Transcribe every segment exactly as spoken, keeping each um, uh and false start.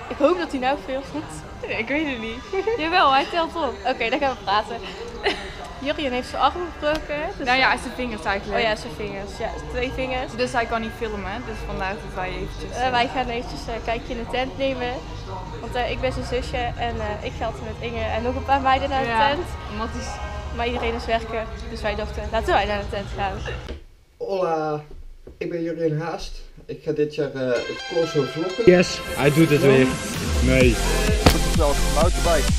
Ik hoop dat hij nou filmt. Nee, ik weet het niet. Jawel, hij telt op. Oké, okay, dan gaan we praten. Jurjen heeft zijn arm gebroken. Dus nou ja, zijn vingers eigenlijk. Oh ja, zijn vingers. Ja, twee vingers. Dus hij kan niet filmen, dus vandaar dat wij eventjes... Uh, wij gaan eventjes een uh, kijkje in de tent nemen. Want uh, ik ben zijn zusje en uh, ik ga altijd met Inge en nog een paar meiden naar de ja, tent. Is... Maar iedereen is werken, dus wij dachten, laten wij naar de tent gaan. Hola, ik ben Jurjen Haast. Ik ga dit jaar uh, het Corso vloggen. Yes, hij doet het weer. Nee. Goed is wel een mountainbike.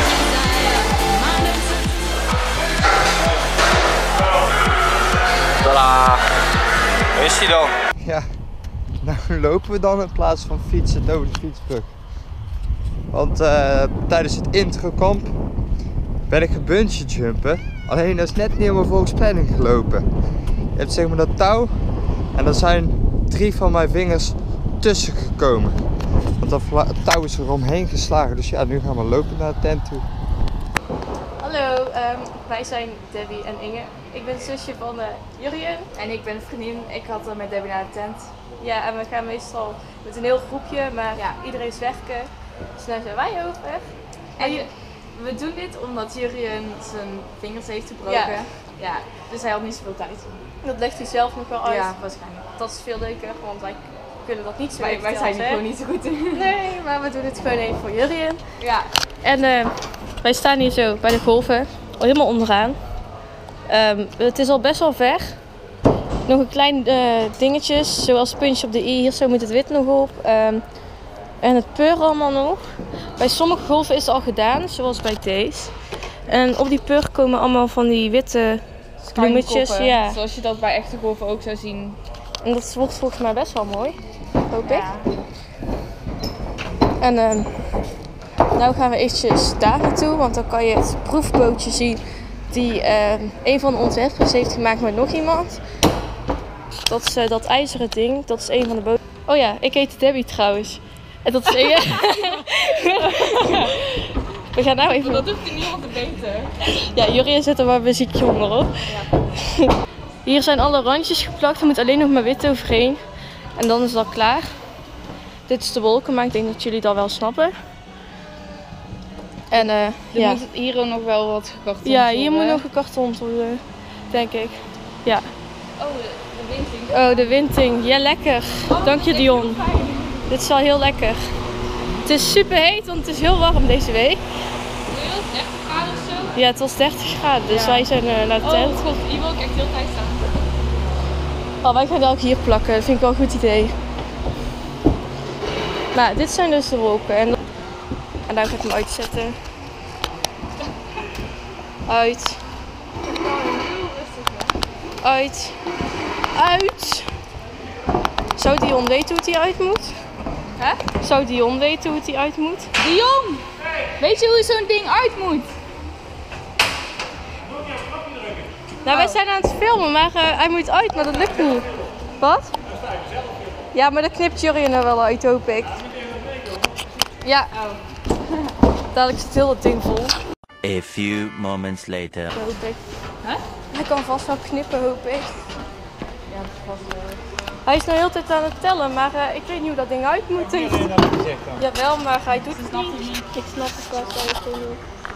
Voilà. Waar is hij dan? Ja, nou lopen we dan in plaats van fietsen over de fietsbrug. Want uh, tijdens het introkamp ben ik gebungee jumpen. Alleen dat is net niet helemaal volgens planning gelopen. Je hebt zeg maar dat touw en er zijn drie van mijn vingers tussen gekomen. Want dat touw is er omheen geslagen. Dus ja, nu gaan we lopen naar de tent toe. Hallo, um, wij zijn Debbie en Inge. Ik ben het zusje van uh, Jurjen. En ik ben een vriendin. Ik had uh, met Debbie naar de tent. Ja, en we gaan meestal met een heel groepje, maar ja, iedereen is werken. Dus nu zijn wij over. En je, we doen dit omdat Jurjen zijn vingers heeft gebroken. Ja. Ja, dus hij had niet zoveel tijd. Dat legt hij zelf nog wel uit. Ja, waarschijnlijk. Dat is veel leuker, want wij kunnen dat niet zo Wij, wij zijn er gewoon niet zo goed in. Nee, maar we doen het gewoon even voor Jurjen. Ja. En uh, wij staan hier zo bij de golven, al helemaal onderaan. Um, het is al best wel ver. Nog een klein uh, dingetjes, zoals het puntje op de i. Hier zo moet het wit nog op. Um, en het peur allemaal nog. Bij sommige golven is het al gedaan, zoals bij deze. En op die pur komen allemaal van die witte bloemetjes. Ja. Zoals je dat bij echte golven ook zou zien. En dat wordt volgens mij best wel mooi, hoop ja. ik. En uh, nou gaan we eventjes daar naartoe, want dan kan je het proefbootje zien die uh, een van de ontwerpers heeft gemaakt met nog iemand. Dat is uh, dat ijzeren ding, dat is een van de boten. Oh ja, ik heet Debbie trouwens. En dat is een... We gaan nou even... Dat hoeft niemand te weten. Ja, Jurjen zet er maar muziekje onderop. Ja. Hier zijn alle randjes geplakt, er moet alleen nog maar wit overheen. En dan is dat klaar. Dit is de wolken, maar ik denk dat jullie dat wel snappen. En uh, er ja. moet hier nog wel wat gekartond Ja, worden. hier moet nog gekartond worden, denk ik. Ja. Oh, de, de winding. Oh, de winding. Ja, lekker. Oh, dank je, Dion. Dit is wel heel lekker. Het is super heet, want het is heel warm deze week. dertig graden of zo? Ja, het was dertig graden, dus ja. wij zijn uh, naar de tent. Oh god, hier wil ik echt heel tijd staan. Oh, wij gaan het ook hier plakken, dat vind ik wel een goed idee. Nou, dit zijn dus de wolken. En, en daar ga ik hem uitzetten. Uit. Uit. Uit. Zou Dion weten hoe hij uit moet? Hè? Zou Dion weten hoe hij uit moet? Dion! Weet je hoe zo'n ding uit moet? Nou, wij zijn aan het filmen, maar uh, hij moet uit, maar dat lukt niet. Wat? Ja, maar dat knipt Jurjen er wel uit, hoop ik. Ja. Dadelijk zit heel dat ding vol. A few moments later. Dat hoop ik. Huh? Hij kan vast wel knippen, hoop ik. Ja, dat vast wel. Hij is nou heel tijd aan het tellen, maar uh, ik weet niet hoe dat ding uit moet. Jawel, maar hij doet het niet. Ik snap het wel, zo het niet.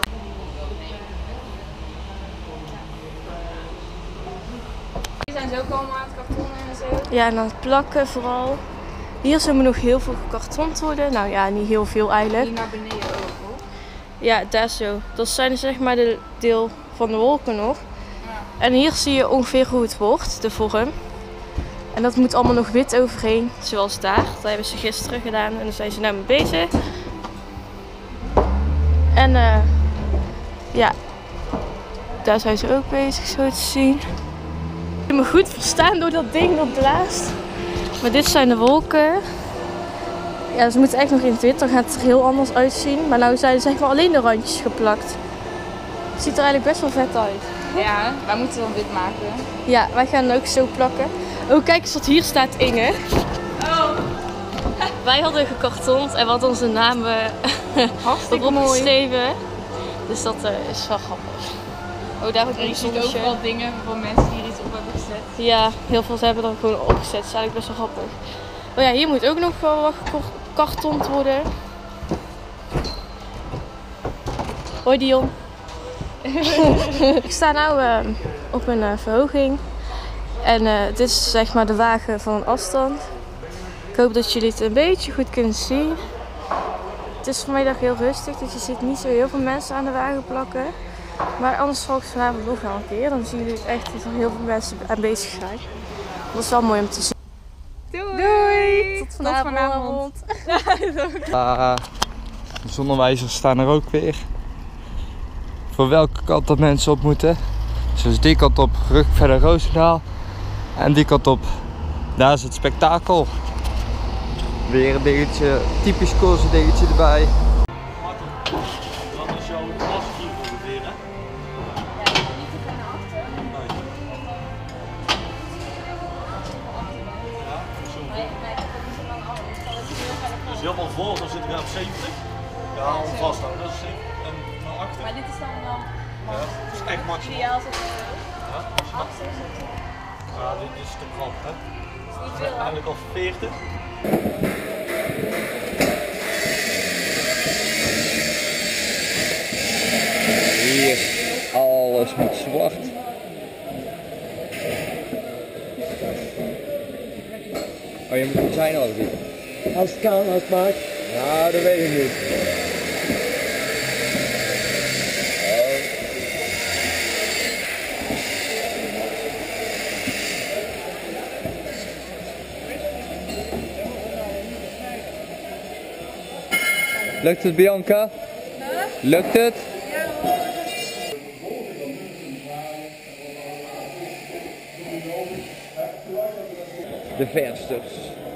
Die zijn zo allemaal aan het kartonnen en zo. Ja, en aan het plakken vooral. Hier zullen nog heel veel gekartond worden. Nou ja, niet heel veel eigenlijk. Die naar beneden ook hoor. Ja, daar zo. Dat zijn zeg maar de deel van de wolken nog. Ja. En hier zie je ongeveer hoe het wordt, de vorm. En dat moet allemaal nog wit overheen, zoals daar. Dat hebben ze gisteren gedaan en daar zijn ze nu mee bezig. En uh, ja, daar zijn ze ook bezig, zo te zien. Ik kan me goed verstaan door dat ding dat blaast. Maar dit zijn de wolken. Ja, ze moeten echt nog in het wit, dan gaat het er heel anders uitzien. Maar nu zijn zeg maar alleen de randjes geplakt. Het ziet er eigenlijk best wel vet uit. Ja, wij moeten dan wit maken. Ja, wij gaan ook zo plakken. Oh, kijk eens wat hier staat, Inge. Oh. Wij hadden gekartond en we hadden onze namen erop geschreven. Dus dat uh, is wel grappig. Oh, daar wordt je ziet ook wel dingen van mensen die er iets op hebben gezet. Ja, heel veel hebben er gewoon opgezet. Dat is eigenlijk best wel grappig. Oh ja, hier moet ook nog wel wat gekartond worden. Hoi Dion. Ik sta nu uh, op een uh, verhoging. En uh, dit is zeg maar de wagen van een afstand. Ik hoop dat jullie het een beetje goed kunnen zien. Het is vanmiddag heel rustig, dus je ziet niet zo heel veel mensen aan de wagen plakken. Maar anders volgens vanavond nog wel een keer. Dan zien jullie echt dat er heel veel mensen aan bezig zijn. Dat is wel mooi om te zien. Doei! Doei. Tot vanavond. Tot vanavond. Uh, de zonnewijzers staan er ook weer. Voor welke kant dat mensen op moeten. Dus die kant op, rug verder Roosendaal. En die kant op, daar is het spektakel. Weer een dingetje, typisch Koolse dingetje erbij. Wat is jouw plasje ongeveer, hè? Ja, niet te gaan naar achter. Ja, zo. Nee, nee, dat is niet zo lang af. Ik zal het heel verder Dus helemaal voor, dan zit ik op zeventig. Ja, om vasthouden. Dat is en naar achter. Maar dit is dan wel Ja, dat is echt maximaal. ideaal zit Ja, achter zitten. ja, dit is te krap, hè? Dat is niet veel. hè? Eigenlijk al veertig. Hier, alles met zwart. Oh, je moet hem zijn al zien. Als het kan, als het mag. Nou, dat weet ik niet. Lukt het, Bianca? Lukt het? De versters.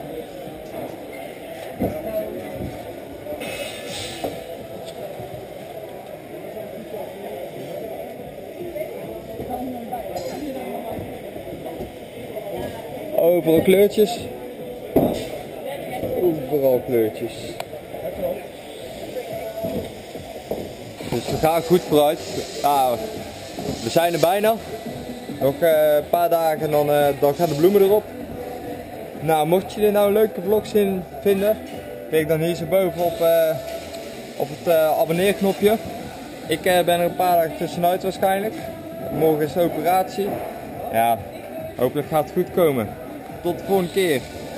Overal kleurtjes. Overal kleurtjes. Dus we gaan goed vooruit. Nou, we zijn er bijna. Nog uh, een paar dagen en dan, uh, dan gaan de bloemen erop. Nou, mocht je er nou leuke vlogs in vinden, klik dan hier zo boven op, uh, op het uh, abonneerknopje. Ik uh, ben er een paar dagen tussenuit waarschijnlijk. Morgen is de operatie. Ja, hopelijk gaat het goed komen. Tot de volgende keer.